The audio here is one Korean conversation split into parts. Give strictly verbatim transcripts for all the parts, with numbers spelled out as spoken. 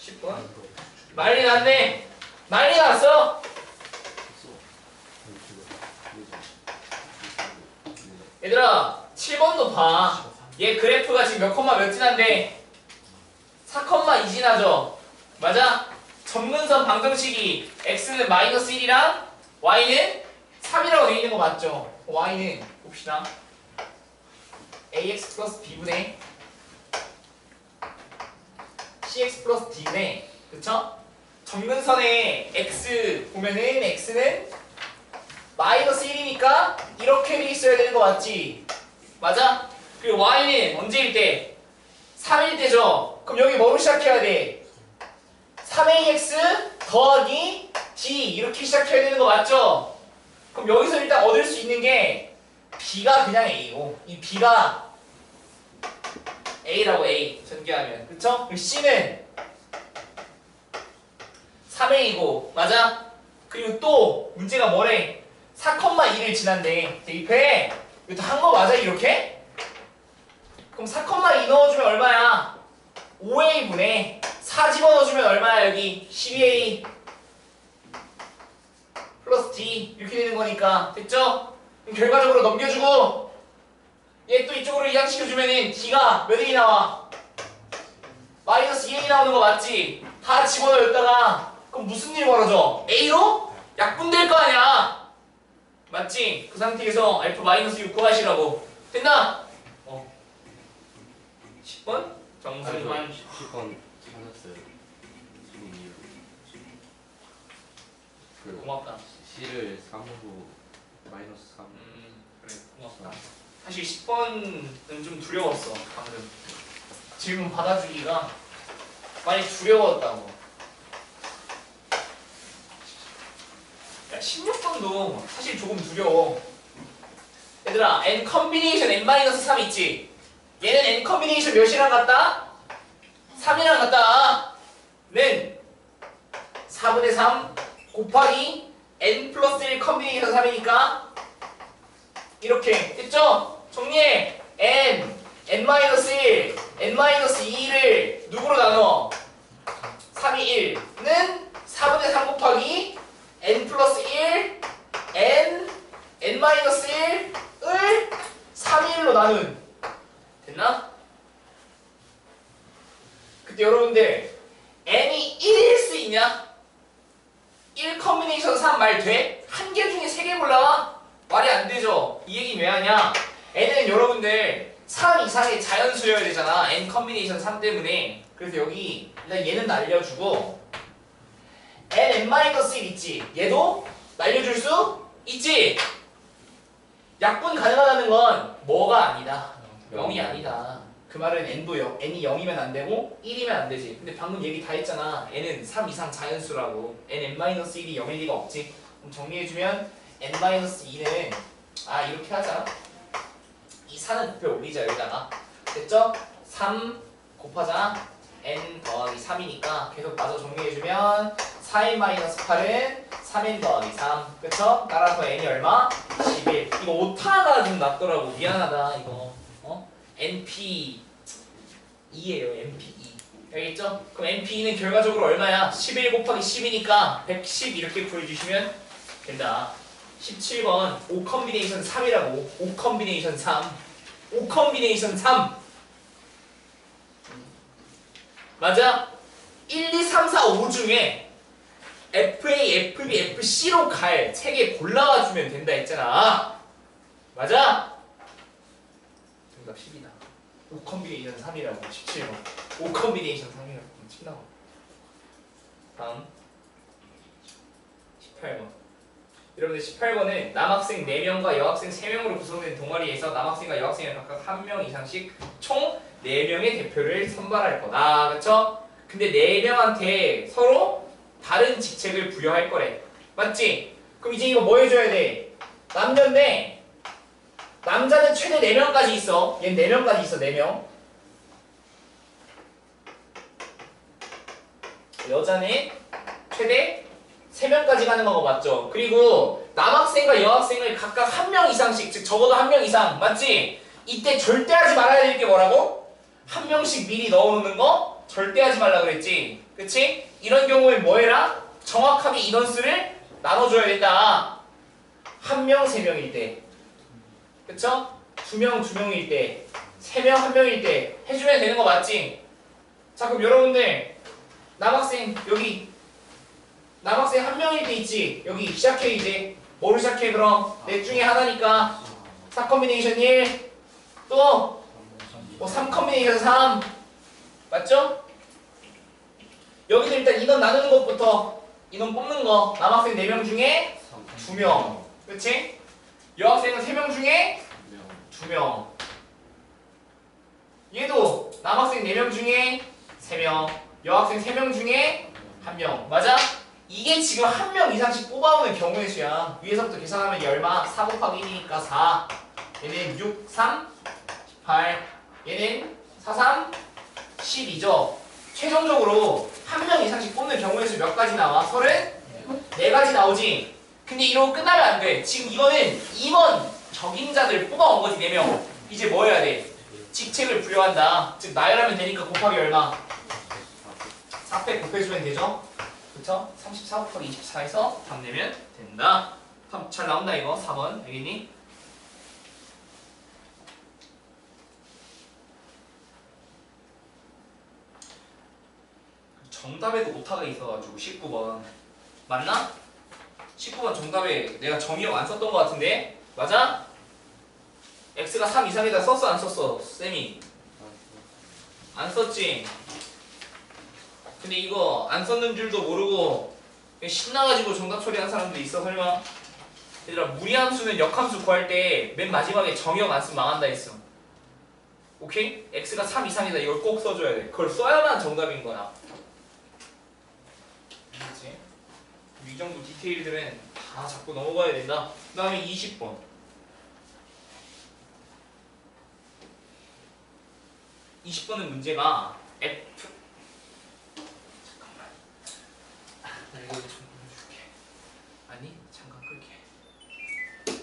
십 번? 난리 났네. 난리 났어. 얘들아 칠 번도 봐. 얘 그래프가 지금 몇 컴마 몇 지난데 사 컴마 이 지나죠. 맞아? 점근선 방정식이 x는 마이너스 일이랑 y는 삼이라고 되어 있는 거 맞죠? y는 봅시다. ax 플러스 b분의 cx 플러스 d네. 그쵸? 점근선의 x 보면은 x는 마이너스 일이니까 이렇게 돼 있어야 되는 거 맞지? 맞아? 그리고 y는 언제일 때? 삼일 때죠? 그럼 여기 뭐로 시작해야 돼? 삼 에이엑스 더하기 d 이렇게 시작해야 되는 거 맞죠? 그럼 여기서 일단 얻을 수 있는 게 b가 그냥 a고 이 b가 a라고 a 전개하면 그쵸? 그리고 c는 삼 에이고 맞아? 그리고 또 문제가 뭐래? 사 컴마 이를 지난데 대입해. 이거 한 거 맞아 이렇게? 그럼 사 컴마 이 넣어주면 얼마야? 오 에이분의 사 집어넣어주면 얼마야 여기? 십이 에이 플러스 d 이렇게 되는 거니까 됐죠? 그럼 결과적으로 넘겨주고 얘 또 이쪽으로 이항시켜주면은 d가 몇 에이 나와? 마이너스 이 에이 나오는 거 맞지? 다 집어넣어 여기다가 그럼 무슨 일이 벌어져? a로 약분될 거 아니야? 맞지? 그 상태에서 알파 마이너스 육 구하시라고 됐나? 어 십 번? 정승환 십 번 찾았어요. 지금 그 고맙다. C를 삼으로 마이너스 삼. 음 그래 고맙다. 사실 십 번은 좀 두려웠어 방금 질문 받아주기가 많이 두려웠다고. 야 십육 번도 사실 조금 두려워. 얘들아 n 컨비네이션 n 마이너스 삼 있지? 얘는 n 컨비네이션 몇이랑 같다? 삼이랑 같다. 는 사분의 삼 곱하기 n 플러스 일 컨비네이션 삼이니까 이렇게 됐죠? 정리해. n, n 마이너스 일, n 마이너스 이를 누구로 나눠? 삼이 일는 사분의 삼 곱하기 n 플러스 일, n, n 마이너스 일을 삼이 일로 나눈 됐나? 그때 여러분들 n이 일일 수 있냐? 일 컨비네이션 삼 말 돼? 한 개 중에 세 개 골라와? 말이 안 되죠? 이 얘기는 왜 하냐? n은 여러분들 삼 이상의 자연수여야 되잖아. n 컨비네이션 삼 때문에. 그래서 여기 일단 얘는 날려주고 n, n 마이너스 일 있지? 얘도 날려줄 수 있지? 약분 가능하다는 건 뭐가 아니다. 영이 아니다. 그 말은 n도 영, n이 영이면 안 되고 일이면 안 되지. 근데 방금 얘기 다 했잖아. n은 삼 이상 자연수라고. n, n 마이너스 일이 영일 리가 없지. 그럼 정리해주면 n 마이너스 이는 아 이렇게 하자. 이 사는 곱해 올리자 여기다가. 됐죠? 삼 곱하자 n 더하기 삼이니까 계속 마저 정리해주면 사 엔 마이너스 팔은 삼 엔 더하기 삼. 그쵸? 따라서 n이 얼마? 십일. 이거 오타가 좀 났더라고. 미안하다 이거. 어? 엔피 이에요. 엔피 이. 알겠죠? 그럼 엔피 이는 결과적으로 얼마야? 십일 곱하기 십이니까 백십 이렇게 구해주시면 된다. 십칠 번 오 컨비네이션 삼이라고. 오 컨비네이션 삼. 오 컨비네이션 삼. 맞아? 일, 이, 삼, 사, 오 중에 에프에이, 에프비, 에프씨로 갈 세 개 골라와주면 된다 했잖아. 맞아? 정답 십이다. 오 컨비네이션 삼이라고. 십칠 번 오 컨비네이션 삼이라고. 칠 나와. 다음 십팔 번. 여러분들 십팔 번은 남학생 네 명과 여학생 세 명으로 구성된 동아리에서 남학생과 여학생이 각각 한 명 이상씩 총 네 명의 대표를 선발할 거다. 그쵸? 근데 네 명한테 서로 다른 직책을 부여할 거래. 맞지? 그럼 이제 이거 뭐 해줘야 돼? 남자인데 남자는 최대 네 명까지 있어. 얘는 네 명까지 있어. 네 명. 여자는 최대 세 명까지 가는 거 맞죠? 그리고 남학생과 여학생을 각각 한 명 이상씩, 즉 적어도 한 명 이상, 맞지? 이때 절대 하지 말아야 될 게 뭐라고? 한 명씩 미리 넣어놓는 거 절대 하지 말라 그랬지. 그치? 이런 경우에 뭐 해라? 정확하게 인원수를 나눠줘야 된다. 한 명, 세 명일 때. 그쵸? 두 명, 두 명일 때. 세 명, 한 명일 때. 해주면 되는 거 맞지? 자, 그럼 여러분들, 남학생, 여기. 남학생 한 명일 때 있지? 여기 시작해, 이제. 뭐를 시작해, 그럼? 넷 중에 하나니까. 사 컴비네이션 일. 또, 뭐 삼 컴비네이션 삼. 맞죠? 여기도 일단 인원 나누는 것부터 인원 뽑는 거. 남학생 네 명 중에 두 명. 그치? 여학생은 세 명 중에 두 명. 얘도 남학생 네 명 중에 세 명. 여학생 세 명 중에 한 명. 맞아? 이게 지금 한 명 이상씩 뽑아오는 경우의 수야. 위에서부터 계산하면 얘 얼마? 사 곱하기 일이니까 사. 얘는 육, 삼, 십팔. 얘는 사, 삼, 십이죠. 최종적으로 한 명 이상씩 뽑는 경우의 수 몇 가지 나와? 서른네 가지 나오지. 근데 이러고 끝나면 안 돼. 지금 이거는 임원 적임자들 뽑아온 거지, 네 명. 이제 뭐 해야 돼? 직책을 부여한다. 즉 나열하면 되니까 곱하기 얼마? 사백 곱해주면 되죠? 그쵸? 삼십사 곱하기 이십사에서 답 내면 된다. 답 잘 나온다 이거. 사 번 알겠니? 정답에도 오타가 있어가지고 십구 번 맞나? 십구 번 정답에 내가 정의역 안 썼던 것 같은데 맞아? x가 삼 이상에다 썼어 안 썼어? 쌤이 안 썼지? 근데 이거 안 썼는 줄도 모르고 신나가지고 정답 처리한 사람도 있어 설마? 얘들아 무리함수는 역함수 구할 때 맨 마지막에 정의역 안 쓰면 망한다 했어. 오케이? x가 삼 이상이다 이걸 꼭 써줘야 돼. 그걸 써야만 정답인 거야. 알겠지? 이 정도 디테일들은 다 잡고 넘어가야 된다. 그 다음에 이십 번 이십 번은 문제가 F 잠깐만 나 이거 좀 보여줄게. 아니 잠깐 끌게.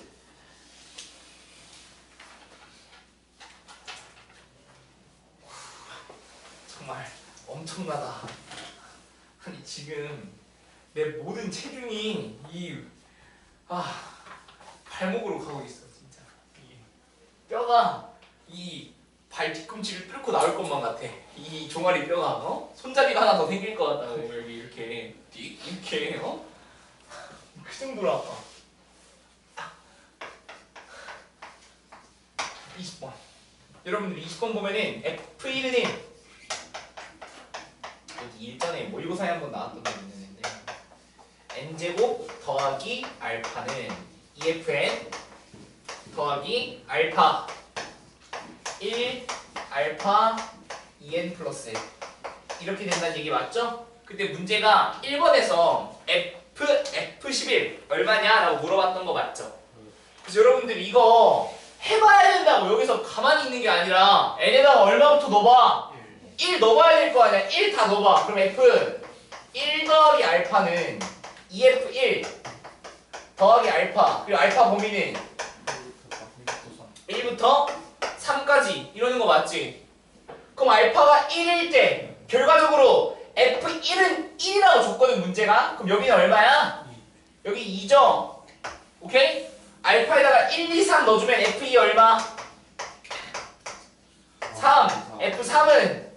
정말 엄청나다. 아니 지금 내 모든 체중이 이 아 발목으로 가고 있어 진짜. 이게 뼈가 이 발 뒤꿈치를 뚫고 나올 것만 같아. 이 종아리 뼈가 어? 손잡이가 하나 더 생길 것 같다고 여기 이렇게 띡 이렇게 어? 그 정도로 아파. 이십 번 여러분들 이십 번 보면은 에프 일은 여기 일전에 모의고사에 한번 나왔던 게 있는데 n제곱 더하기 알파는 이에프엔 더하기 알파 일 알파 이엔 플러스 F 이렇게 된다는 얘기 맞죠? 그때 문제가 일 번에서 F, 에프 십일 얼마냐? 라고 물어봤던 거 맞죠? 그래서 여러분들 이거 해봐야 된다고 여기서 가만히 있는 게 아니라 n에다가 얼마부터 넣어봐? 일 넣어봐야 될 거 아니야. 일 다 넣어봐. 그럼 F 일 더하기 알파는 이에프 일 더하기 알파 그리고 알파 범위는 일부터 삼까지 이러는 거 맞지? 그럼 알파가 일일 때 결과적으로 에프 일은 일이라고 줬거든 문제가. 그럼 여기는 얼마야? 여기 이죠? 오케이? 알파에다가 일, 이, 삼 넣어주면 에프 이 얼마? 삼 에프 삼은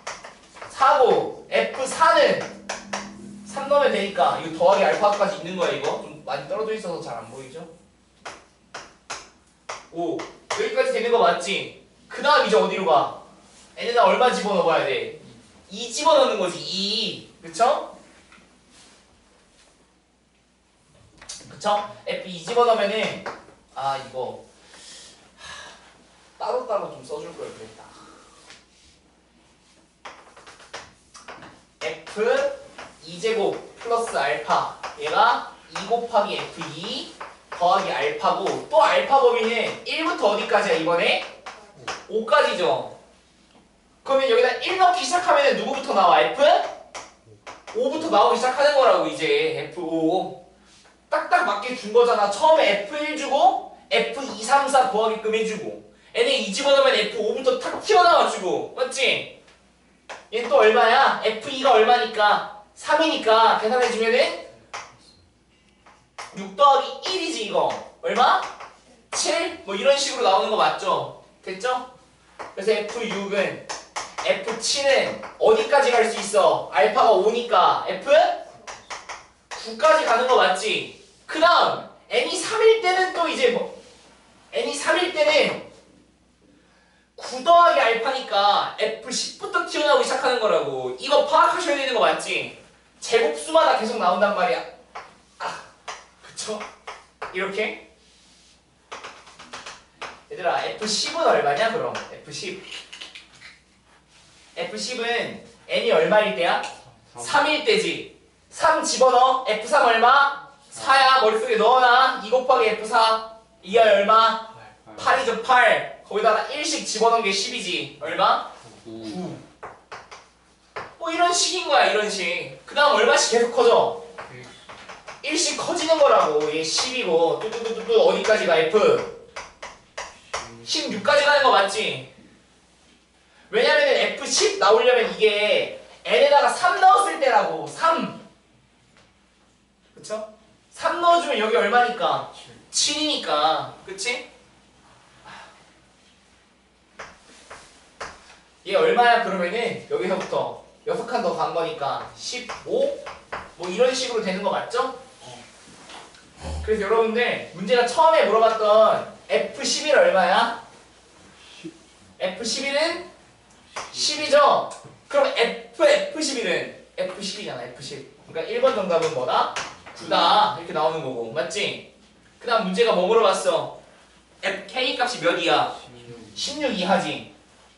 사고 에프 사는 삼 넣으면 되니까 이거 더하기 알파까지 있는 거야. 이거 좀 많이 떨어져 있어서 잘 안 보이죠? 오 여기까지 되는 거 맞지? 그 다음 이제 어디로 가? n에다 얼마 집어넣어봐야 돼? 이 집어넣는 거지. 이 그쵸? 그쵸? 에프 이 집어넣으면은 아 이거 하, 따로따로 좀 써줄 걸 그랬다. F 이 제곱 플러스 알파 얘가 이 곱하기 에프 이 더하기 알파고 또 알파 범위는 일부터 어디까지야 이번에? 오까지죠. 그러면 여기다 일 넣기 시작하면 누구부터 나와? F? 오부터 나오기 시작하는 거라고 이제 에프 오 딱딱 맞게 준 거잖아. 처음에 에프 일 주고 에프 이, 삼, 사 구하게끔 해주고 n에 이 집어넣으면 에프 오부터 탁 튀어나와주고 맞지? 얘는 또 얼마야? 에프 이가 얼마니까? 삼이니까 계산해주면은 육 더하기 일이지 이거. 얼마? 칠? 뭐 이런 식으로 나오는 거 맞죠? 됐죠? 그래서 에프 육은 에프 칠은 어디까지 갈 수 있어? 알파가 오니까 에프 구까지 가는 거 맞지? 그 다음 n이 삼일 때는 또 이제 뭐 n이 삼일 때는 구 더하기 알파니까 에프 십부터 튀어나오기 시작하는 거라고. 이거 파악하셔야 되는 거 맞지? 제곱수마다 계속 나온단 말이야. 아, 그쵸? 이렇게? 얘들아 에프 십은 얼마냐 그럼? 에프 십 에프 십은 n이 얼마일 때야? 삼일 때지. 삼 집어넣어. 에프 삼 얼마? 사야. 머릿속에 넣어놔. 이 곱하기 에프 사 이하 얼마? 팔이죠 팔. 거기다가 일씩 집어넣은 게 십이지. 얼마? 구. 뭐 이런 식인 거야 이런 식. 그 다음 얼마씩 계속 커져? 일씩 커지는 거라고. 얘 십이고 뚜뚜뚜뚜 어디까지 가? F 십육까지 가는 거 맞지? 왜냐면은 에프 십 나오려면 이게 n에다가 삼 넣었을 때라고. 삼. 그쵸? 삼 넣어주면 여기 얼마니까? 칠이니까. 그치? 얘 얼마야 그러면은 여기서부터 여섯 칸 더 간 거니까 십오? 뭐 이런 식으로 되는 거 맞죠? 그래서 여러분들 문제가 처음에 물어봤던 에프 십일 얼마야? 에프 십일은 십이죠? 그럼 F, 에프 십일은 에프 십이잖아 에프 십. 그러니까 일 번 정답은 뭐다? 구다 이렇게 나오는 거고 맞지? 그 다음 문제가 뭐 물어봤어? F, K 값이 몇 이하? 십육 이하지.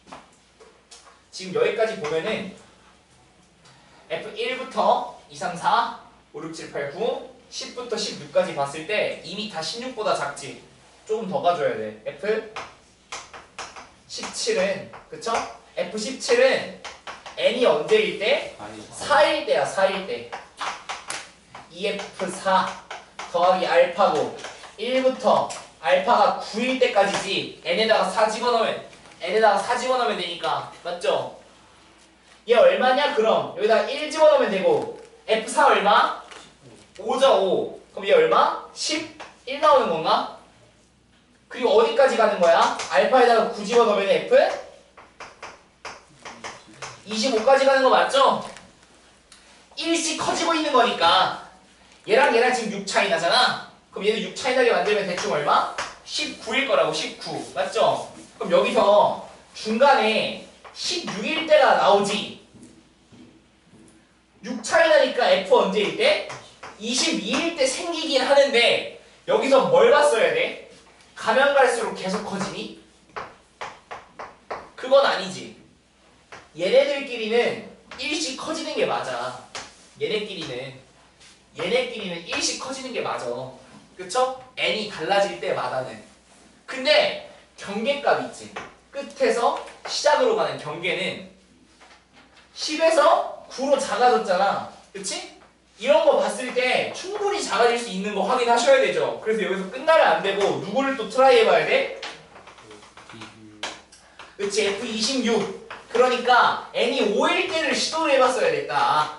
지금 여기까지 보면은 에프 일부터 이, 삼, 사, 오, 육, 칠, 팔, 구, 십부터 십육까지 봤을 때 이미 다 십육보다 작지. 조금 더 가줘야 돼. 에프 십칠은 그쵸? 에프 십칠은 n이 언제일 때? 사일 때야 사일 때. 이 에프 사 더하기 알파고 일부터 알파가 구일 때까지지. n에다가 사 집어넣으면 n에다가 사 집어넣으면 되니까 맞죠? 얘 얼마냐 그럼 여기다가 일 집어넣으면 되고 에프 사 얼마? 오죠 오. 그럼 얘 얼마? 십일 나오는 건가? 그리고 어디까지 가는 거야? 알파에다가 구 집어넣으면 F 이십오까지 가는 거 맞죠? 일씩 커지고 있는 거니까 얘랑 얘랑 지금 육 차이 나잖아. 그럼 얘도 육 차이 나게 만들면 대충 얼마? 십구일 거라고. 십구 맞죠? 그럼 여기서 중간에 십육일 때가 나오지. 육 차이 나니까 F 언제일 때? 이십이일 때 생기긴 하는데 여기서 뭘 봤어야 돼? 가면 갈수록 계속 커지니? 그건 아니지. 얘네들끼리는 일씩 커지는 게 맞아. 얘네끼리는 얘네끼리는 일씩 커지는 게 맞아. 그쵸? n이 달라질 때마다는. 근데 경계값 있지. 끝에서 시작으로 가는 경계는 십에서 구로 작아졌잖아. 그치? 이런 거 봤을 때 충분히 작아질 수 있는 거 확인하셔야 되죠. 그래서 여기서 끝나면 안 되고 누구를 또 트라이 해봐야 돼? 그치? 에프 이십육. 그러니까 n이 오일 때를 시도를 해봤어야 됐다.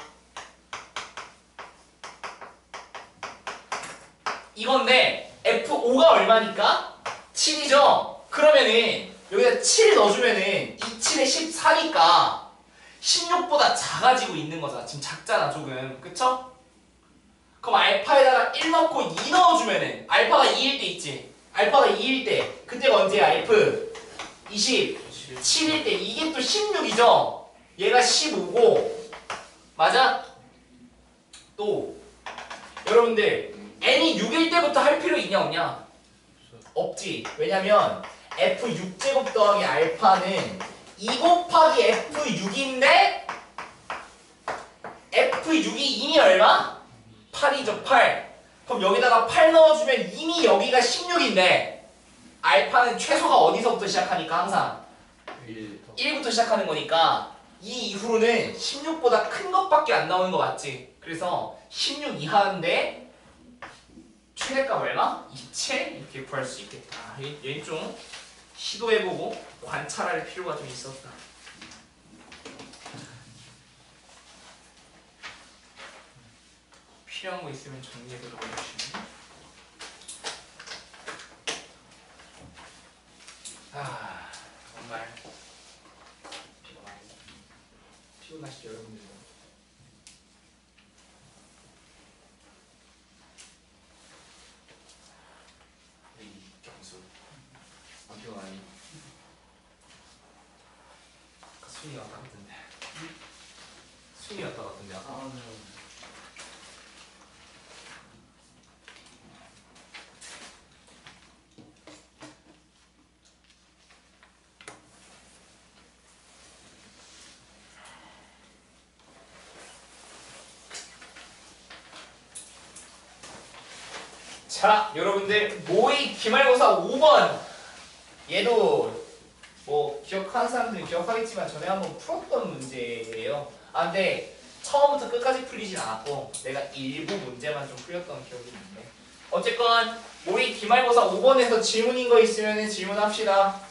이건데 에프 오가 얼마니까? 칠이죠? 그러면은 여기다 칠 넣어주면은 이 칠에 십사니까 십육보다 작아지고 있는 거잖아. 지금 작잖아 조금. 그쵸? 그럼 알파에다가 일 넣고 이 넣어주면은 알파가 이일 때 있지? 알파가 이일 때 그때가 언제야? F 이십칠일 때. 이게 또 십육이죠? 얘가 십오고 맞아? 또 여러분들 n이 육일 때부터 할 필요 있냐 없냐? 없지. 왜냐면 에프 육 제곱 더하기 알파는 이 곱하기 에프 육인데 에프 육이 이미 얼마? 팔이죠 팔. 그럼 여기다가 팔 넣어주면 이미 여기가 십육인데 알파는 최소가 어디서부터 시작하니까 항상 일부터 시작하는 거니까 이 이후로는 십육보다 큰 것밖에 안 나오는 거 맞지? 그래서 십육 이하인데 최대값 얼마? 이체? 이렇게 구할 수 있겠다. 얘는 좀 시도해보고 관찰할 필요가 좀 있었다. 필요한 거 있으면 정리해서 넣어주시면. 아 정말 피곤하네. 피곤하시죠 여러분들도. 이 경수 안 피곤하니? 아까 순이 왔다 같은데. 순이 왔다 같은데 아까. 아, 네. 자, 여러분들 모의 기말고사 오 번 얘도 뭐 기억하는 사람들은 기억하겠지만 전에 한번 풀었던 문제예요. 아 근데 처음부터 끝까지 풀리진 않았고 내가 일부 문제만 좀 풀렸던 기억이 있는데 어쨌건 모의 기말고사 오 번에서 질문인 거 있으면 질문합시다.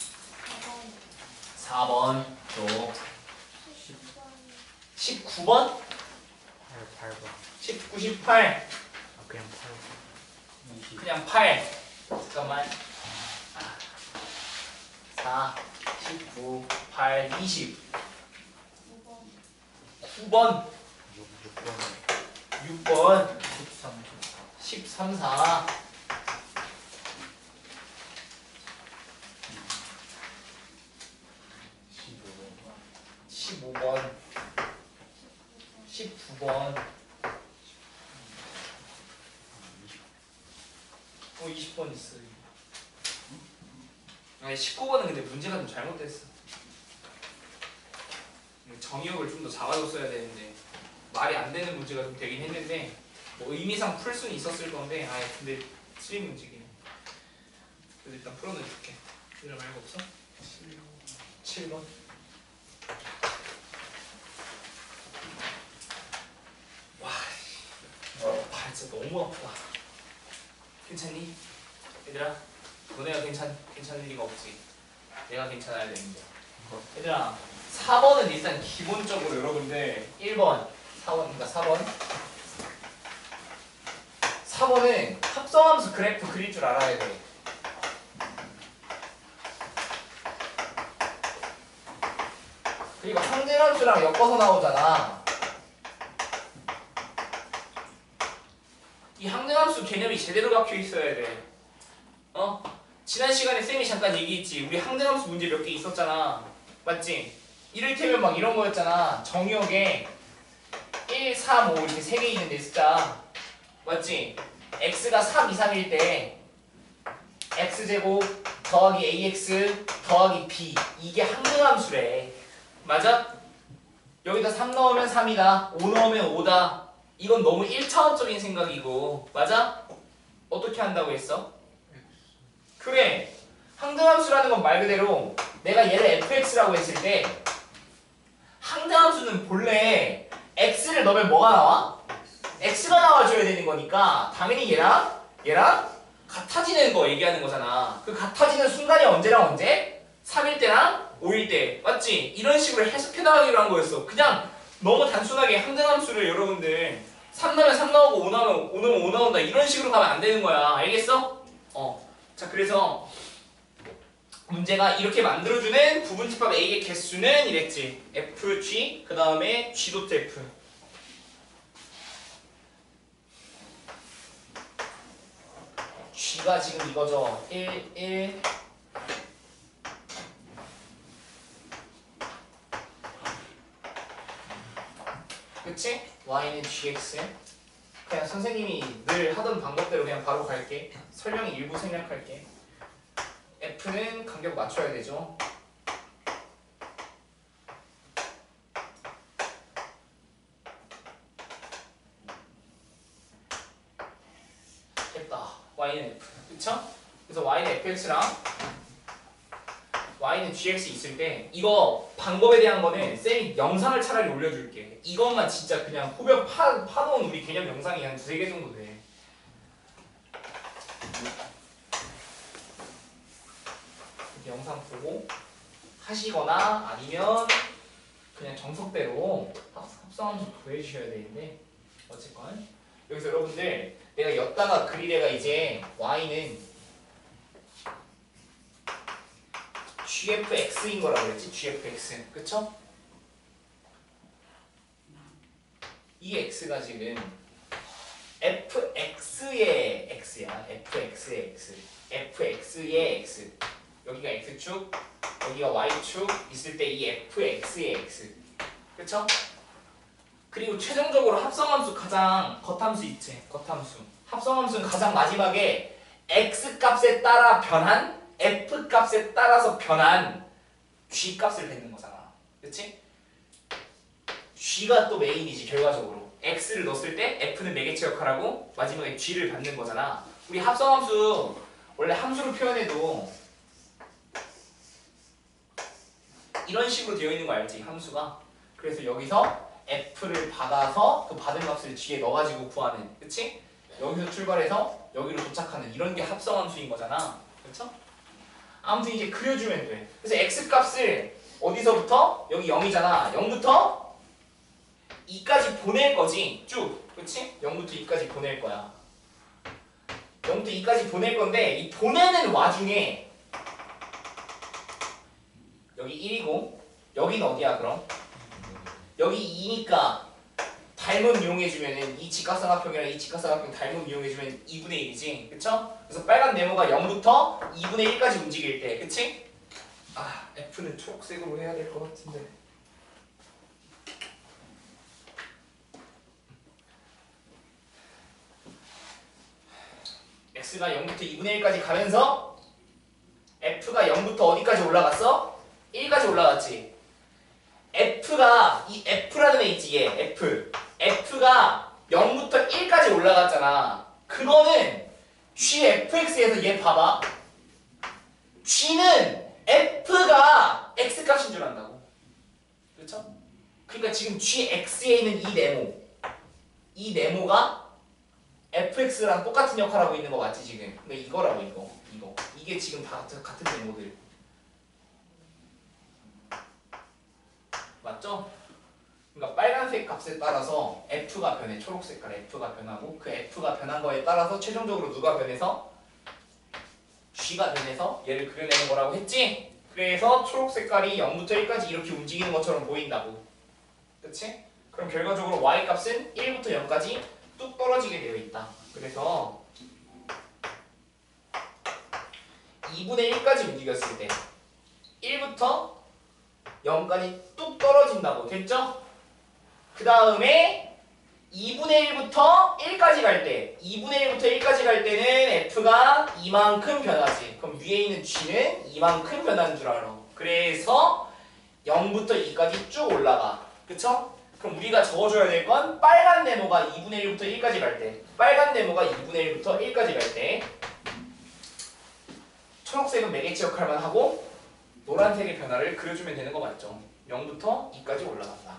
사 번 또 십구 번? 팔 번. 십구, 십팔 아, 그냥 팔 번. 이십. 그냥 팔 잠깐만 사, 십구, 팔, 이십 구 번 육 번. 육 번 십삼. 십삼, 사 십오 번 십구 번 어 이십 번 있어. 아니 십구 번은 근데 문제가 좀 잘못됐어. 정의역을 좀 더 잡아줬어야 되는데 말이 안 되는 문제가 좀 되긴 했는데 뭐 의미상 풀 수는 있었을 건데 아 근데 틀린 문제긴 해. 그래서 일단 풀어는 줄게. 이런 말고 없어? 칠 번 와, 어, 발 진짜 너무 아프다. 괜찮니? 얘들아, 너네가 괜찮, 괜찮을 리가 없지. 내가 괜찮아야 되는데. 얘들아, 사 번은 일단 기본적으로 여러분들 일 번, 사 번, 그러니까 사 번 사 번은 합성함수 그래프 그릴 줄 알아야 돼. 그리고 항등함수랑 엮어서 나오잖아. 이 항등함수 개념이 제대로 박혀 있어야 돼. 어? 지난 시간에 쌤이 잠깐 얘기했지. 우리 항등함수 문제 몇 개 있었잖아. 맞지? 이를테면 막 이런 거였잖아. 정의역에 일, 삼, 오 이렇게 세 개 있는데 숫자. 맞지? x가 삼 이상일 때 x제곱 더하기 ax 더하기 b 이게 항등함수래. 맞아? 여기다 삼 넣으면 삼이다. 오 넣으면 오다. 이건 너무 일 차원적인 생각이고. 맞아? 어떻게 한다고 했어? 그래. 항등함수라는 건 말 그대로 내가 얘를 에프엑스라고 했을 때 항등함수는 본래 x를 넣으면 뭐가 나와? x가 나와줘야 되는 거니까 당연히 얘랑 얘랑 같아지는 거 얘기하는 거잖아. 그 같아지는 순간이 언제랑 언제? 삼일 때랑 오일 때. 맞지? 이런 식으로 해석해 나가기로 한 거였어. 그냥 너무 단순하게 항등함수를 여러분들 삼 넣으면 삼 나오고 오 넣으면 오 넣으면 오 나온다 이런 식으로 가면 안 되는 거야. 알겠어? 어. 자 그래서 문제가 이렇게 만들어주는 부분집합 A의 개수는 이랬지. F, G 그 다음에 G 도트 F. G가 지금 이거죠. 일, 일 그치? Y는 Gx. 그냥 선생님이 늘 하던 방법대로 그냥 바로 갈게. 설명 일부 생략할게. F는 간격 맞춰야 되죠. 됐다. Y는 F. 그쵸? 그래서 Y는 에프엑스랑 Y는 Gx 있을 때 이거 방법에 대한 거는 쌤이 영상을 차라리 올려줄게. 이것만 진짜 그냥 후벼 파, 파놓은 우리 개념 영상이 한 두세 개 정도 돼. 이렇게 영상 보고 하시거나 아니면 그냥 정석대로 합성함수 구해주셔야 되는데 어쨌건 여기서 여러분들 내가 였다가 그리다가 이제 y는 gfx인 거라고 그랬지? gfx. 그쵸? 이 x가 지금 fx의 x야. fx의 x. fx의 x. 여기가 x축, 여기가 y축 있을 때 이 fx의 x. 그쵸? 그리고 최종적으로 합성함수 가장 겉함수 있지? 겉함수. 합성함수는 가장 마지막에 x 값에 따라 변한 f 값에 따라서 변한 g 값을 뱉는 거잖아. 그치? g가 또 메인이지 결과적으로. x를 넣었을 때 f는 매개체 역할하고 마지막에 g를 받는 거잖아. 우리 합성함수 원래 함수로 표현해도 이런 식으로 되어 있는 거 알지? 함수가. 그래서 여기서 f를 받아서 그 받은 값을 g에 넣어가지고 구하는. 그치? 여기서 출발해서 여기로 도착하는 이런 게 합성함수인 거잖아. 그쵸? 아무튼 이제 그려주면 돼. 그래서 x값을 어디서부터? 여기 영이잖아. 영부터 이까지 보낼 거지. 쭉. 그치? 영부터 이까지 보낼 거야. 영부터 이까지 보낼 건데 이 보내는 와중에 여기 일이고 여기는 어디야 그럼? 여기 이니까 닮음 이용해주면은 이 직각삼각형이랑 이 직각삼각형 닮음 이용해주면 이분의 일이지. 그쵸? 그래서 빨간 네모가 영부터 이분의 일까지 움직일 때. 그치? 아 F는 초록색으로 해야 될 것 같은데. X가 영부터 이분의 일까지 가면서 F가 영부터 어디까지 올라갔어? 일까지 올라갔지. F가 이 F라는 애 있지 얘 F F가 영부터 일까지 올라갔잖아. 그거는 gfx에서 얘 봐봐. g는 f가 x값인 줄 안다고. 그렇죠? 그러니까 지금 gx에 있는 이 네모 이 네모가 fx랑 똑같은 역할을 하고 있는 거 맞지 지금? 근데 이거라고 이거 이거 이게 지금 다 같은, 같은 네모들 맞죠? 그러니까 빨간색 값에 따라서 f가 변해. 초록색깔 f가 변하고 그 f가 변한 거에 따라서 최종적으로 누가 변해서? g가 변해서 얘를 그려내는 거라고 했지? 그래서 초록색깔이 영부터 일까지 이렇게 움직이는 것처럼 보인다고. 그치? 그럼 결과적으로 y값은 일부터 영까지 뚝 떨어지게 되어 있다. 그래서 이분의 일까지 움직였을 때 일부터 영까지 뚝 떨어진다고. 됐죠? 그 다음에 이분의 일부터 일까지 갈 때 이분의 일부터 일까지 갈 때는 f가 이만큼 변하지. 그럼 위에 있는 g는 이만큼 변하는 줄 알아. 그래서 영부터 이까지 쭉 올라가. 그쵸? 그럼 우리가 적어줘야 될 건 빨간 네모가 이분의 일부터 일까지 갈 때 빨간 네모가 이분의 일부터 일까지 갈 때 초록색은 매개체 역할만 하고 노란색의 변화를 그려주면 되는 거 맞죠? 영부터 이까지 올라간다.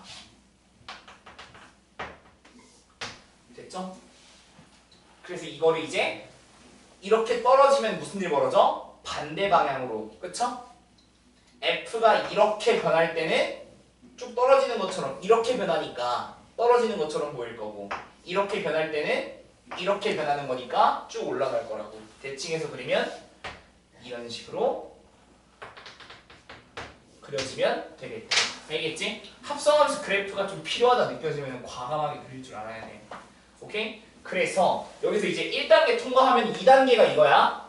됐죠? 그래서 이거를 이제 이렇게 떨어지면 무슨 일 벌어져? 반대 방향으로. 그쵸? F가 이렇게 변할 때는 쭉 떨어지는 것처럼 이렇게 변하니까 떨어지는 것처럼 보일 거고 이렇게 변할 때는 이렇게 변하는 거니까 쭉 올라갈 거라고. 대칭해서 그리면 이런 식으로 그려지면 되겠다. 알겠지? 합성함수 그래프가 좀 필요하다 느껴지면 과감하게 그릴 줄 알아야 돼. 오케이? 그래서 여기서 이제 일 단계 통과하면 이 단계가 이거야.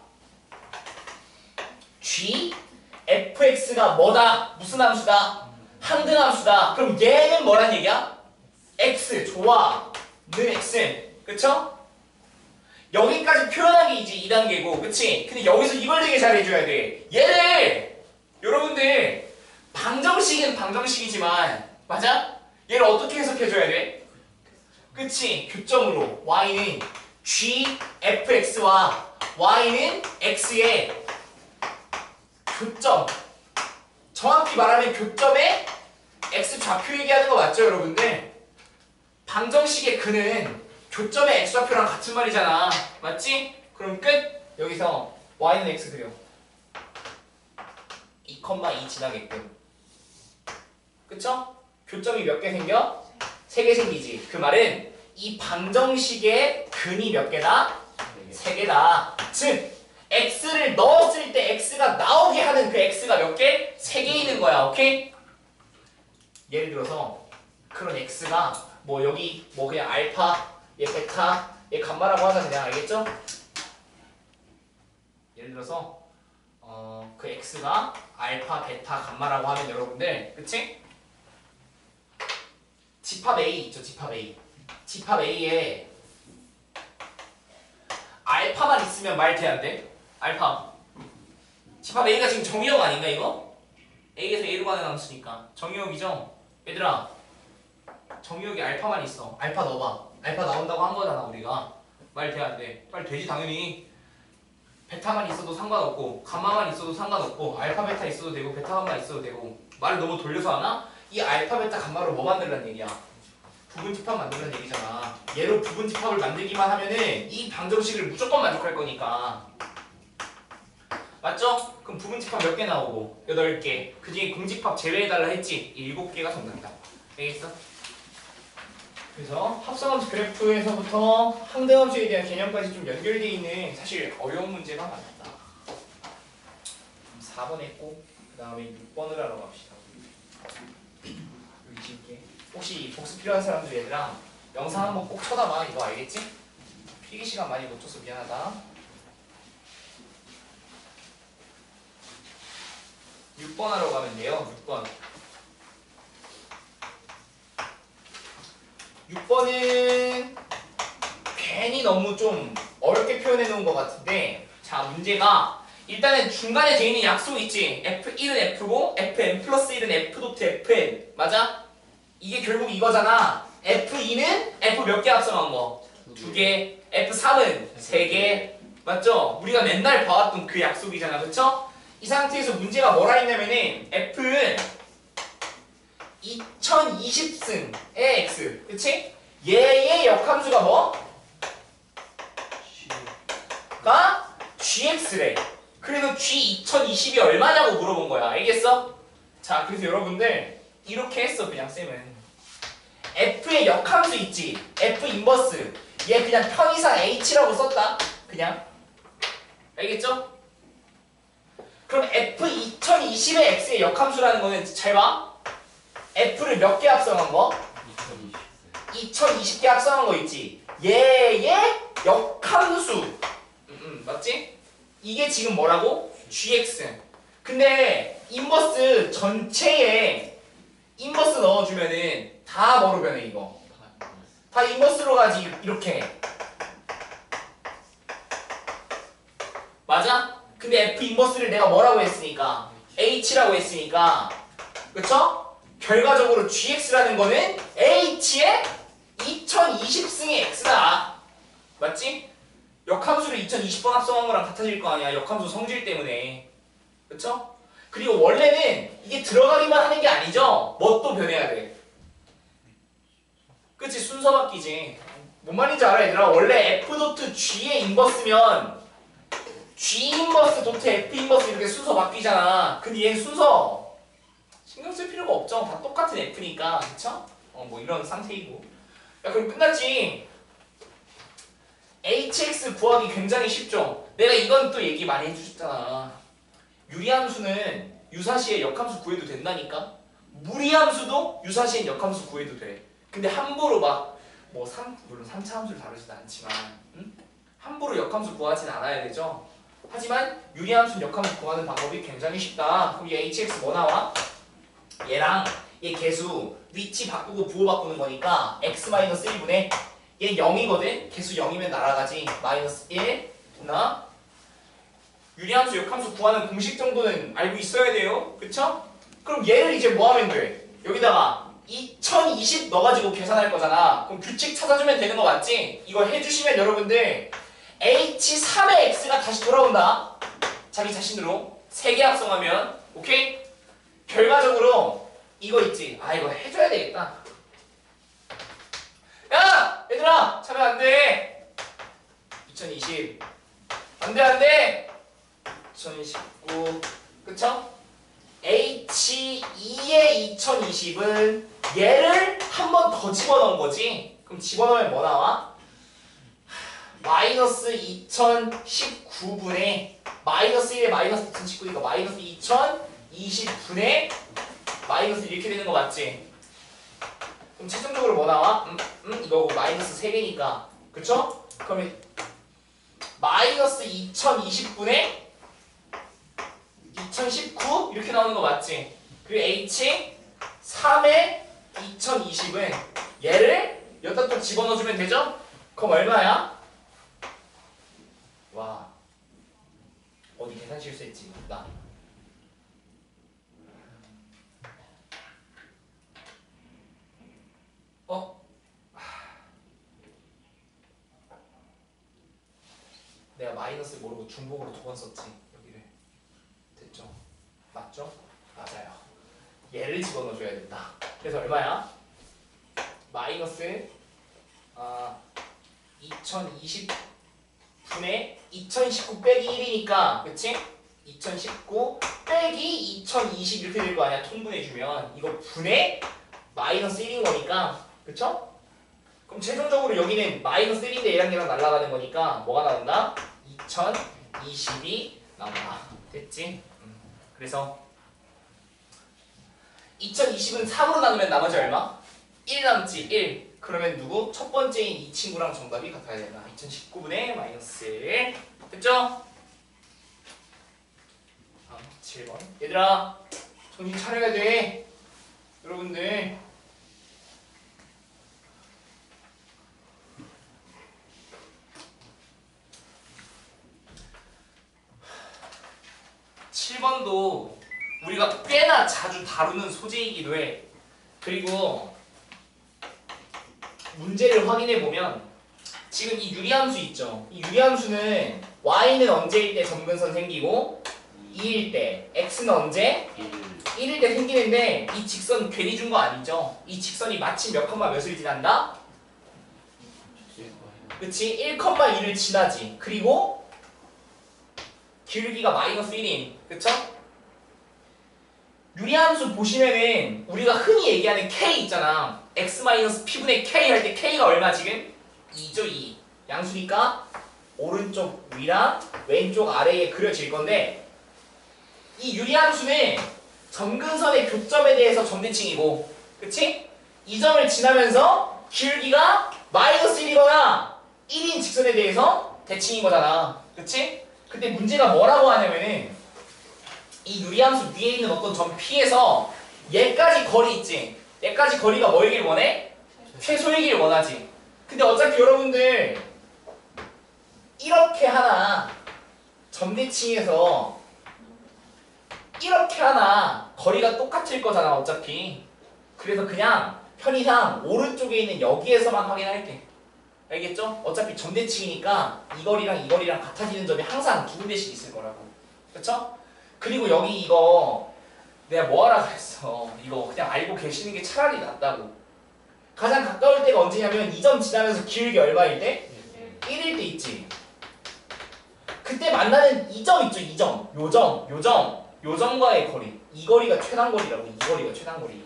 g fx가 뭐다? 무슨 함수다? 항등함수다. 그럼 얘는 뭐란 얘기야? x 좋아. 는 x. 그쵸? 여기까지 표현한 게 이제 이 단계고 그치? 근데 여기서 이걸 되게 잘 해줘야 돼. 얘를 여러분들 방정식은 방정식이지만 맞아? 얘를 어떻게 해석해줘야 돼? 그치? 교점으로 y는 gfx와 y는 x의 교점. 정확히 말하면 교점에 x 좌표 얘기하는 거 맞죠 여러분들? 방정식의 근은 교점의 x좌표랑 같은 말이잖아. 맞지? 그럼 끝! 여기서 y는 x 그려. 이, 이 지나게끔. 그쵸? 교점이 몇 개 생겨? 세 개 생기지. 그 말은 이 방정식의 근이 몇 개다? 세 개다. 즉 x를 넣었을 때 x가 나오게 하는 그 x가 몇 개? 세 개 있는 거야. 오케이? 예를 들어서 그런 x가 뭐 여기 뭐 그냥 알파, 얘 베타, 얘 감마라고 하자. 그냥 알겠죠? 예를 들어서 어, 그 x가 알파, 베타, 감마라고 하면 여러분들 그치? 집합 A 있죠. 집합 A. 집합 A에 알파만 있으면 말 돼 안 돼? 알파. 집합 A가 지금 정의역 아닌가 이거? A에서 A로 가는 함수니까 정의역이죠? 얘들아 정의역에 알파만 있어. 알파 넣어봐. 알파 나온다고 한 거잖아 우리가. 말 돼 안 돼? 말 되지 당연히. 베타만 있어도 상관없고 감마만 있어도 상관없고 알파 베타 있어도 되고 베타 감마 있어도 되고. 말을 너무 돌려서 하나? 이 알파 베타 감마로 뭐 만들란 얘기야? 부분 집합 만들란 얘기잖아. 얘로 부분 집합을 만들기만 하면은 이 방정식을 무조건 만족할 거니까. 맞죠? 그럼 부분 집합 몇 개 나오고? 여덟 개. 그 중에 공집합 제외해달라 했지? 일곱 개가 정답이다. 알겠어? 그래서 합성함수 그래프에서부터 항등함수에 대한 개념까지 좀 연결되어 있는 사실 어려운 문제가 많았다. 사 번 했고 그 다음에 육 번을 하러 갑시다. 여기 지울게. 혹시 복습 필요한 사람들 얘들아 영상 한번 꼭 쳐다봐. 이거 알겠지? 필기 시간 많이 놓쳐서 미안하다. 육 번 하러 가면 돼요. 육 번. 육 번은 괜히 너무 좀 어렵게 표현해 놓은 것 같은데 자 문제가 일단은 중간에 돼 있는 약속 있지? 에프 일은 F고 에프엔 플러스 일은 F 도트 에프엔 맞아? 이게 결국 이거잖아. 에프 이는 F 몇 개 합성한 거? 두 개. 에프 삼은 세 개. 맞죠? 우리가 맨날 봐왔던 그 약속이잖아. 그쵸? 이 상태에서 문제가 뭐라 했냐면은 F는 이천이십 승의 X. 그치? 얘의 역함수가 뭐? 가 지엑스래. 그래서 G 이천이십이 얼마냐고 물어본 거야. 알겠어? 자, 그래서 여러분들 이렇게 했어. 그냥 쌤은 F의 역함수 있지? F 인버스 얘 그냥 편의상 H라고 썼다. 그냥 알겠죠? 그럼 F 이천이십의 X의 역함수라는 거는 잘 봐. F를 몇 개 합성한 거? 이천이십 개 합성한 거 있지? 얘의 역함수. 음, 음, 맞지? 이게 지금 뭐라고? 지엑스. 근데 인버스 전체에 인버스 넣어주면은 다 뭐로 변해 이거? 다 인버스로 가지. 이렇게 맞아? 근데 F 인버스를 내가 뭐라고 했으니까 H라고 했으니까 그쵸? 결과적으로 지엑스라는 거는 H의 이천이십 승의 X다. 맞지? 역함수를 이천이십 번 합성한 거랑 같아질 거 아니야. 역함수 성질 때문에. 그쵸? 그리고 원래는 이게 들어가기만 하는 게 아니죠. 뭐 또 변해야 돼. 그치? 순서 바뀌지. 뭔 말인지 알아 얘들아? 원래 F 도트 G의 인버스면 G 인버스 도트 F 인버스 이렇게 순서 바뀌잖아. 근데 얘는 순서 신경 쓸 필요가 없죠. 다 똑같은 F니까. 그쵸? 어, 뭐 이런 상태이고. 야, 그럼 끝났지? 에이치엑스 구하기 굉장히 쉽죠? 내가 이건 또 얘기 많이 해주셨잖아. 유리함수는 유사시에 역함수 구해도 된다니까? 무리함수도 유사시엔 역함수 구해도 돼. 근데 함부로 막, 뭐, 삼, 물론 삼 차 함수를 다루지는 않지만, 응? 함부로 역함수 구하진 않아야 되죠? 하지만 유리함수 역함수 구하는 방법이 굉장히 쉽다. 그럼 얘 에이치엑스 뭐 나와? 얘랑 얘 개수 위치 바꾸고 부호 바꾸는 거니까 x 마이너스 일분의 얘 영이거든? 개수 영이면 날아가지. 마이너스 일 됐나? 유리함수 역함수 구하는 공식 정도는 알고 있어야 돼요. 그쵸? 그럼 얘를 이제 뭐 하면 돼? 여기다가 이천이십 넣어가지고 계산할 거잖아. 그럼 규칙 찾아주면 되는 거 맞지? 이거 해주시면 여러분들 에이치 삼의 X가 다시 돌아온다. 자기 자신으로 세 개 합성하면 오케이? 결과적으로 이거 있지? 아 이거 해줘야 되겠다. 야! 얘들아! 차면 안돼! 이천이십 안돼 안돼! 이천십구 그쵸? 에이치 이의 이천이십은 얘를 한 번 더 집어넣은 거지. 그럼 집어넣으면 뭐 나와? 마이너스 이천십구 분의 마이너스 일에 마이너스 이천십구니까 마이너스 이천이십 분의 마이너스 이렇게 되는 거 맞지? 그럼 최종적으로 뭐 나와? 음, 음 이거고 마이너스 세 개니까 그쵸? 그러면 마이너스 이천이십 분의 이천십구 이렇게 나오는 거 맞지? 그리고 H 삼의 이천이십은 얘를 여기다 또 집어넣어주면 되죠? 그럼 얼마야? 와 어디 계산 실수했지? 나 어? 내가 마이너스 모르고 중복으로 두 번 썼지 여기를 됐죠? 맞죠? 맞아요 얘를 집어넣어줘야 된다 그래서 얼마야? 마이너스 아, 이천이십 분의 이천십구 빼기 일이니까 그치? 이천십구 빼기 이천이십 이렇게 될 거 아니야 통분해주면 이거 분의 마이너스 일인 거니까 그쵸? 그럼 최종적으로 여기는 마이너스 일인데 얘랑 얘랑 날아가는 거니까 뭐가 나온다? 이천이십이 나온다 됐지? 음. 그래서 이천이십은 삼으로 나누면 나머지 얼마? 일 남지 일 그러면 누구? 첫 번째인 이 친구랑 정답이 같아야 된다 이천십구 분의 마이너스 일 됐죠? 다음 칠 번 얘들아 정신 차려야 돼 여러분들 칠 번도 우리가 꽤나 자주 다루는 소재이기도 해 그리고 문제를 확인해 보면 지금 이 유리함수 있죠. 이 유리함수는 y는 언제일 때 점근선 생기고 이일 때 x는 언제? 일일 때 생기는데 이 직선 괜히 준 거 아니죠? 이 직선이 마침 몇 컴마 몇을 지난다? 그치? 일 컴마 이를 지나지. 그리고 길기가 마이너스 일인 그쵸? 유리함수 보시면은 우리가 흔히 얘기하는 k 있잖아. x-p분의 k 할 때 k가 얼마 지금? 이죠 이. 양수니까 오른쪽 위랑 왼쪽 아래에 그려질 건데 이 유리함수는 점근선의 교점에 대해서 점대칭이고 그치? 이 점을 지나면서 기울기가 마이너스 일이거나 일인 직선에 대해서 대칭인 거잖아 그치? 근데 문제가 뭐라고 하냐면은 이 유리함수 위에 있는 어떤 점 P에서 얘까지 거리 있지? 얘까지 거리가 뭐이길 원해? 최소이길 원하지 근데 어차피 여러분들 이렇게 하나 점대칭에서 이렇게 하나 거리가 똑같을 거잖아 어차피 그래서 그냥 편의상 오른쪽에 있는 여기에서만 확인할게 알겠죠? 어차피 점대칭이니까 이 거리랑 이 거리랑 같아지는 점이 항상 두 군데씩 있을 거라고 그쵸? 그리고 여기 이거 내가 뭐하라 그랬어 이거 그냥 알고 계시는 게 차라리 낫다고 가장 가까울 때가 언제냐면 이 점 지나면서 기울기 얼마일 때? 일일 때 있지 그때 만나는 이 점 있죠 이 점 요점 요점 요점과의 거리 이 거리가 최단거리라고 이 거리가 최단거리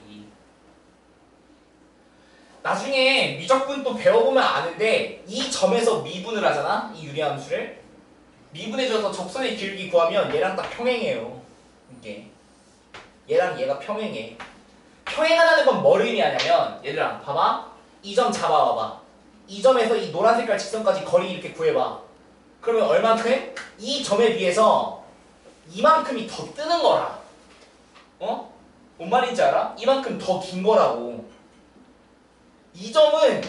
나중에 미적분 또 배워보면 아는데 이 점에서 미분을 하잖아 이 유리함수를 미분해줘서 접선의 기울기 구하면 얘랑 딱 평행해요 이게 얘랑 얘가 평행해 평행하다는 건 뭘 의미하냐면 얘들아 봐봐 이 점 잡아봐봐 이 점에서 이 노란 색깔 직선까지 거리 이렇게 구해봐 그러면 얼만큼? 이 점에 비해서 이만큼이 더 뜨는 거라 어? 뭔 말인지 알아? 이만큼 더 긴 거라고 이 점은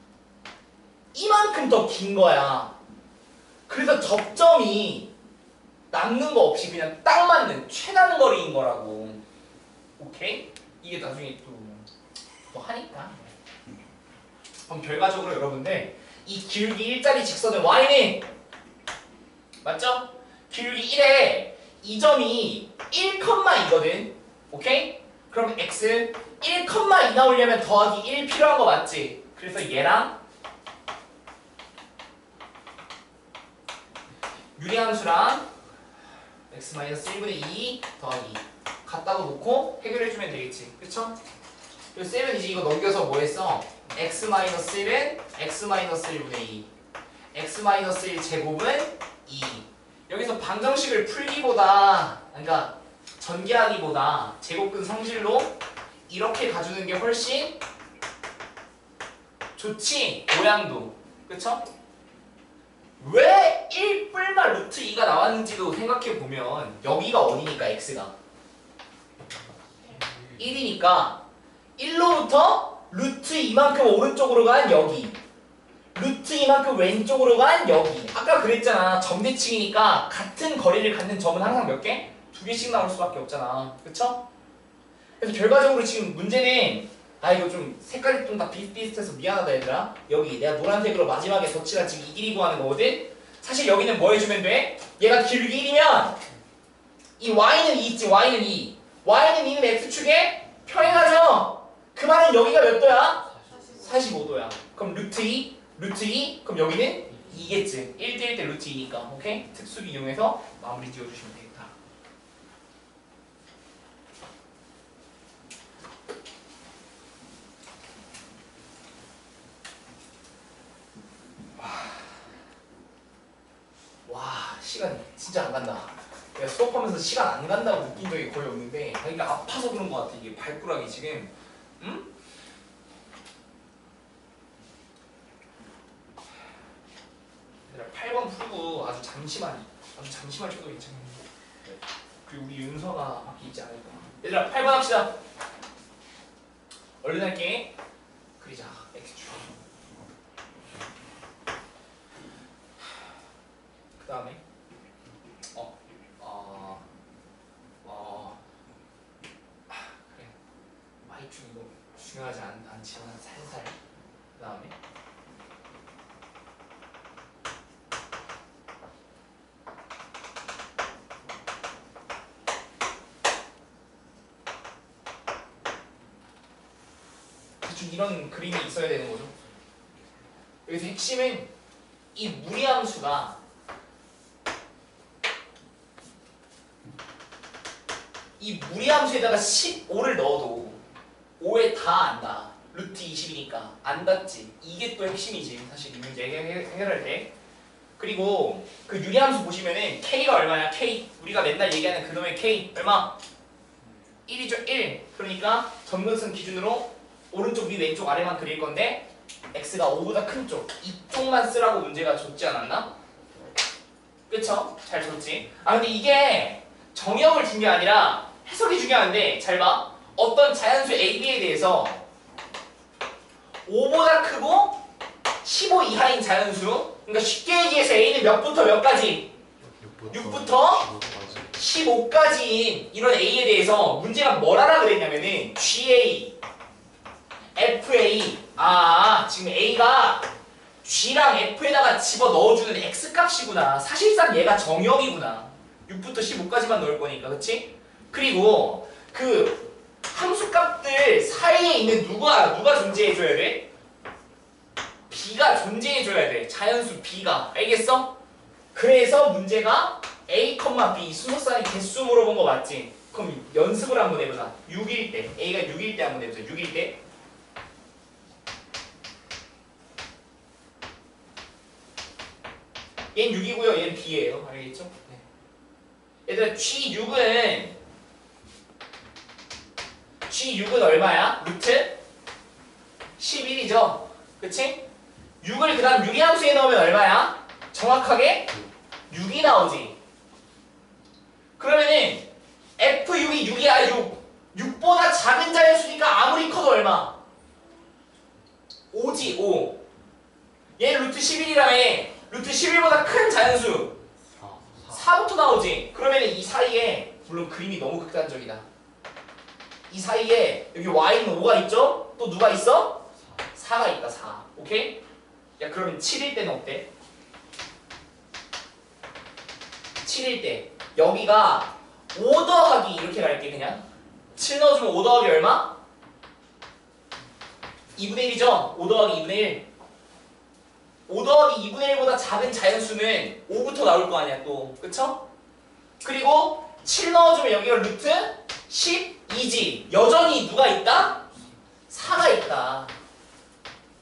이만큼 더 긴 거야 그래서 접점이 남는 거 없이 그냥 딱 맞는 최단 거리인 거라고 오케이? 이게 나중에 또 뭐 하니까 그럼 결과적으로 여러분들 이 기울기 일자리 직선의 y는 맞죠? 기울기 일에 이 점이 일 이거든 오케이? 그럼 x 일 이 나오려면 더하기 일 필요한 거 맞지? 그래서 얘랑 유리함수랑 x-일분의 이 더하기 같다고 놓고 해결해주면 되겠지 그쵸? 그래서 쌤은 이제 이거 넘겨서 뭐 했어? x 마이너스 일은 x 마이너스 일분의 이, x 마이너스 일 제곱은 이. 여기서 방정식을 풀기보다, 그러니까 전개하기보다 제곱근 성질로 이렇게 가주는 게 훨씬 좋지, 모양도. 그쵸? 왜 일 뿔마 루트 이가 나왔는지도 생각해보면 여기가 어디니까 x가 일이니까 일로부터 루트 이만큼 오른쪽으로 간 여기, 루트 이만큼 왼쪽으로 간 여기. 아까 그랬잖아, 점대칭이니까 같은 거리를 갖는 점은 항상 몇 개? 두 개씩 나올 수밖에 없잖아. 그쵸? 그래서 결과적으로 지금 문제는, 아 이거 좀 색깔이 좀 다 비슷비슷해서 미안하다 얘들아. 여기 내가 노란색으로 마지막에 덧칠한 지금 이 길이 구하는 거거든? 사실 여기는 뭐 해주면 돼? 얘가 길이 일이면 이 y는 이 있지, y는 이. y는 이는 x축에 평행하죠? 그 말은 여기가 몇 도야? 사십오 도야. 그럼 루트 이, 루트 이, 그럼 여기는 이겠지. 일 대 일 대 루트 이니까. 오케이? 특수기 이용해서 마무리 지어주시면 되겠다. 와, 시간 진짜 안 간다. 내가 수업하면서 시간 안 간다고 느낀 적이 거의 없는데, 그러니까 아파서 그런 것 같아. 이게 발가락이 지금. 응? 얘들아 팔 번 풀고 아주 잠시만, 아주 잠시만 쳐도 괜찮은데. 그리고 우리 윤서가 밖에 있지 않을까. 얘들아 팔 번 합시다. 얼른 할게. 그리자. X축. 그 다음에 어, 어, 어, 아, 그래. y축 이거 중요하지 않, 않지만 살살. 그 다음에 대충 이런 그림이 있어야 되는 거죠. 여기서 핵심은 이 무리함수가 이 무리함수에다가 십오를 넣어도 오에 다 안다. 루트 이십이니까 안 닿지. 이게 또 핵심이지 사실 이 문제 해결, 해결할 때. 그리고 그 유리함수 보시면은 K가 얼마냐? K. 우리가 맨날 얘기하는 그놈의 K 얼마? 일이죠. 일. 그러니까 점근선 기준으로 오른쪽 위 왼쪽 아래만 그릴 건데 X가 오보다 큰 쪽 이쪽만 쓰라고 문제가 줬지 않았나? 그쵸? 잘 줬지. 아 근데 이게 정의역을 준 게 아니라 해석이 중요한데 잘 봐. 어떤 자연수 A, B에 대해서 오보다 크고 십오 이하인 자연수, 그러니까 쉽게 얘기해서 A는 몇부터 몇까지? 육부터 십오까지인 이런 A에 대해서 문제가 뭘 하라 그랬냐면은 G-A, F-A. 아 지금 A가 G랑 F에다가 집어 넣어주는 X값이구나. 사실상 얘가 정의역이구나. 육부터 십오까지만 넣을 거니까, 그치? 그리고 그 함수값들 사이에 있는 누가 누가 존재해줘야 돼? B가 존재해줘야 돼. 자연수 B가. 알겠어? 그래서 문제가 A, B 수소산의 개수 물어본 거 맞지? 그럼 연습을 한번 해보자. 육일 때 A가 육일 때 한번 해보자. 육일 때 얘는 육이고요. 얘는 B예요. 알겠죠? 네. 얘들아 지 육은 지 육은 얼마야? 루트 십일이죠. 그치? 육을 그 다음 유리함수에 넣으면 얼마야? 정확하게 육이 나오지. 그러면은 에프 육이 육이야. 육. 육보다 작은 자연수니까 아무리 커도 얼마? 오지. 오. 얘 루트 십일이라며. 루트 십일보다 큰 자연수 사부터 나오지. 그러면은 이 사이에, 물론 그림이 너무 극단적이다, 이 사이에 여기 y는 오가 있죠? 또 누가 있어? 사가 있다. 사. 오케이? 야 그러면 칠일 때는 어때? 칠일 때 여기가 오 더하기 이렇게 갈게. 그냥 칠 넣어주면 오 더하기 얼마? 이분의 일이죠? 오 더하기 이분의 일. 오 더하기 이분의 일보다 작은 자연수는 오부터 나올 거 아니야 또. 그쵸? 그리고 칠 넣어주면 여기가 루트 십이지. 여전히 누가 있다? 사가 있다.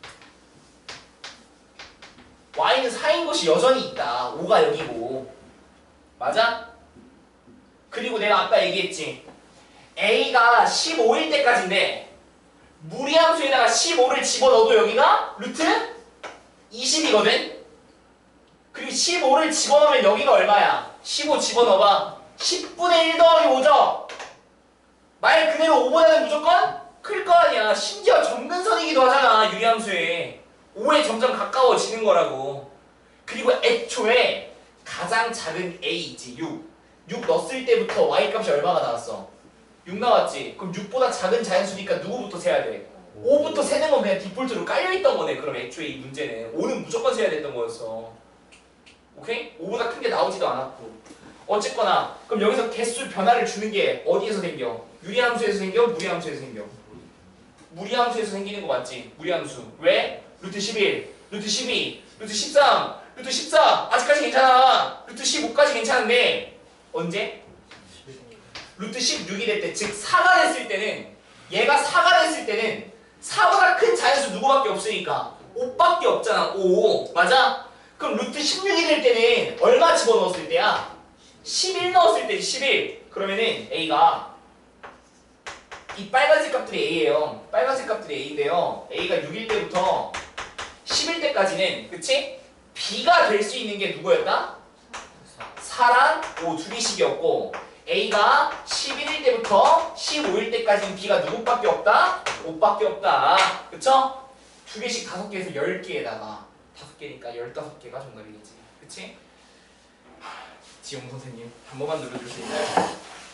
곳이 여전히 있다. 오가 여기고. 맞아? 그리고 내가 아까 얘기했지. a가 십오일 때까지인데 무리함수에다가 십오를 집어넣어도 여기가 루트 이십이거든? 그리고 십오를 집어넣으면 여기가 얼마야? 십오 집어넣어봐. 십분의 일 더하기 오죠? 말 그대로 오보다는 무조건 클 거 아니야. 심지어 점근선이기도 하잖아. 유리함수에. 오에 점점 가까워지는 거라고. 그리고 애초에 가장 작은 a 있지. 육. 육 넣었을 때부터 y값이 얼마가 나왔어? 육 나왔지. 그럼 육보다 작은 자연수니까 누구부터 세야 돼? 오부터 세는 건 그냥 디폴트로 깔려있던 거네. 그럼 애초에 이 문제는 오는 무조건 세야 됐던 거였어. 오케이? 오보다 큰 게 나오지도 않았고. 어쨌거나 그럼 여기서 개수 변화를 주는 게 어디에서 생겨? 유리함수에서 생겨? 무리함수에서 생겨? 무리함수에서 생기는 거 맞지? 무리함수. 왜? 루트 십일, 루트 십이, 루트 십삼, 루트 십사. 아직까지 괜찮아. 루트 십오까지 괜찮은데 언제? 루트 십육이 될 때, 즉 사가 됐을 때는, 얘가 사가 됐을 때는 사보다 큰 자연수 누구밖에 없으니까 오밖에 없잖아. 오. 맞아? 그럼 루트 십육이 될 때는 얼마 집어넣었을 때야? 십일 넣었을 때 십일. 그러면은 a가 이 빨간색 값들이 a예요. 빨간색 값들이 a인데요. a가 육일 때부터 십일 때까지는, 그치? b가 될 수 있는 게 누구였다? 사랑 오 두 개씩이었고, a가 십일일 때부터 십오일 때까지는 b가 누구밖에 없다? 오밖에 없다. 그쵸? 두 개씩 다섯 개에서 열 개에다가 다섯 개니까 열다섯 개가 정답이겠지. 그치? 지용 선생님 한 번만 눌러줄 수 있나요?